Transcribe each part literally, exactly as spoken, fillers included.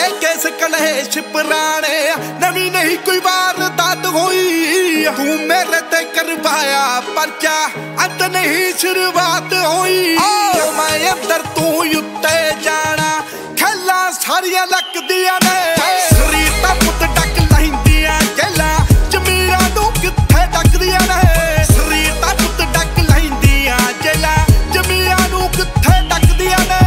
है केस कलेश पुराने, नवी नहीं कोई वारदात हुई। तू मेरे ते करवाया परचा, अंत नहीं शुरुआत हुई। मैं अंदर तू उत्ते जाना, खेला सारिया लकदियां ने। शरीर दा पुत डक लहिंदियां जेला, जमीरा नू किथे डकदियां ने। शरीर दा पुत डक लहिंदियां जेला, जमीरा नू किथे डकदियां ने।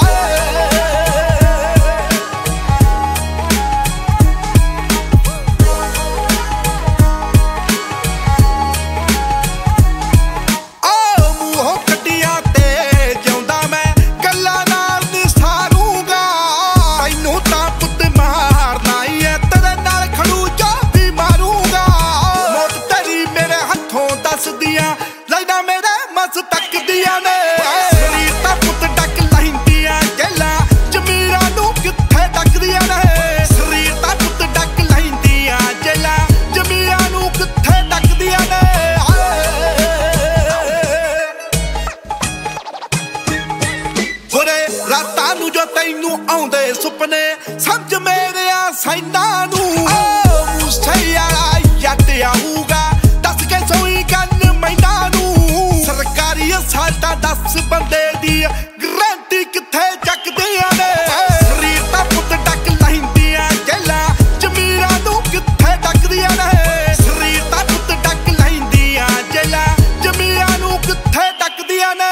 रातां नू जो तैनू आउंदे सुपने, समझ मेरे सैना नू। मूसे आला जट आऊगा, दस के सोई गन मैना नू। सरकारी साडा दस बंदे दी गारंटी किथे चकदियां ने। शरीर दा पुत डक लहिंदियां जेला, जमीरा नू किथे डकदियां ने। शरीर दा पुत डक लहिंदियां जेला, जमीरा नू किथे डकदियां ने।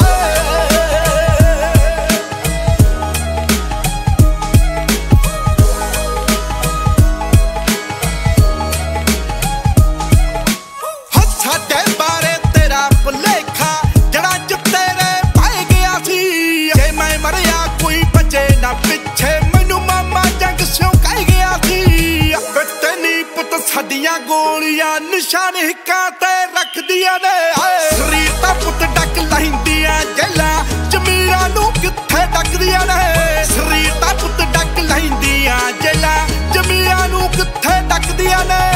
साडियां गोलियां निशान हिक्कां ते रखदियां ने। शरीर दा पुत डक लहिंदियां जेला, जमीरा नू किथे डकदियां ने। शरीर दा पुत डक लहिंदियां जेला, जमीरा नू किथे डकदियां ने।